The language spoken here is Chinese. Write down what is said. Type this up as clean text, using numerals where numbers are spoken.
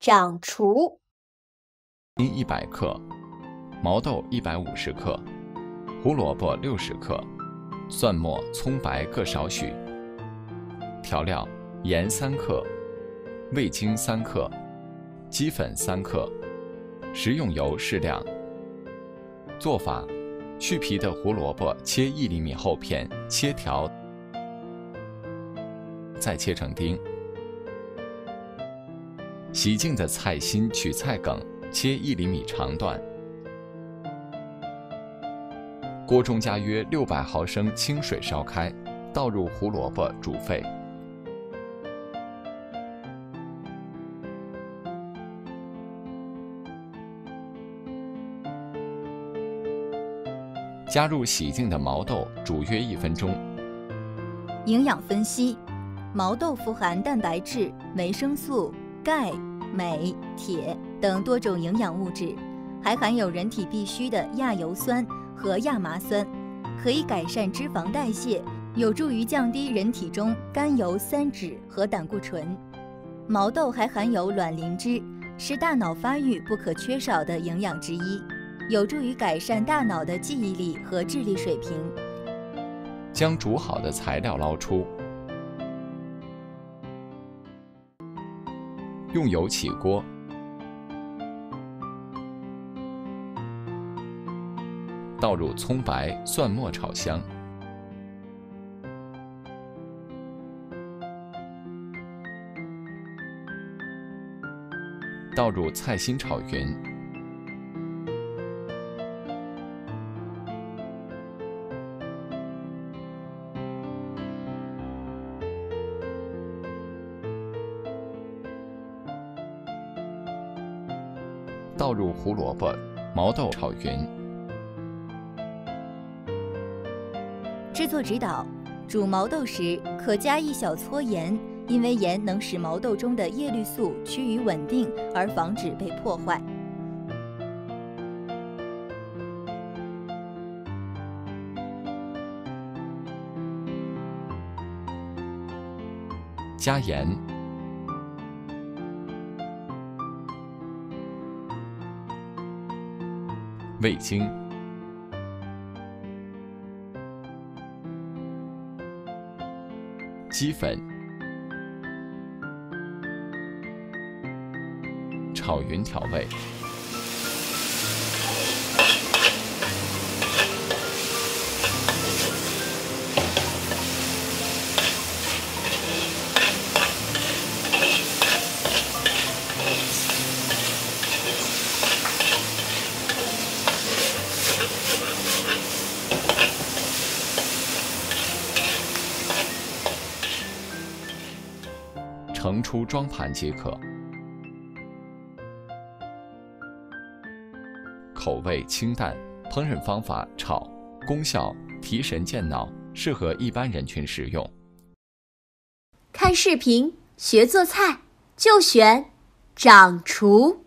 掌厨。 100克，毛豆150克，胡萝卜60克，蒜末、葱白各少许。调料：盐3克，味精3克，鸡粉3克，食用油适量。做法：去皮的胡萝卜切1厘米厚片，切条，再切成丁。洗净的菜心取菜梗，切1厘米长段。锅中加约600毫升清水烧开，倒入胡萝卜煮沸。加入洗净的毛豆，煮约1分钟。 营养分析：毛豆富含蛋白质、维生素、钙、镁、铁等多种营养物质，还含有人体必需的亚油酸和亚麻酸，可以改善脂肪代谢，有助于降低人体中甘油三酯和胆固醇。毛豆还含有卵磷脂，是大脑发育不可缺少的营养之一，有助于改善大脑的记忆力和智力水平。 将煮好的材料捞出，用油起锅，倒入葱白、蒜末炒香，倒入菜心炒匀，倒入胡萝卜、毛豆炒匀。 制作指导：煮毛豆时可加1小撮盐，因为盐能使毛豆中的叶绿素趋于稳定，而防止被破坏。 加盐，味精，鸡粉，炒匀调味。盛出装盘即可。口味清淡，烹饪方法炒，功效提神健脑，适合一般人群食用。 看视频学做菜，就选掌厨。